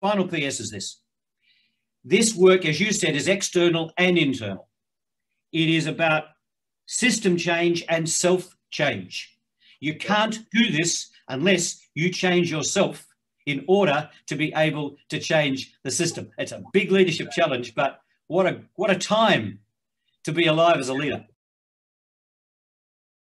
final PS is this. This work, as you said, is external and internal. It is about system change and self-change. You can't do this unless you change yourself in order to be able to change the system. It's a big leadership challenge, but what a time to be alive as a leader.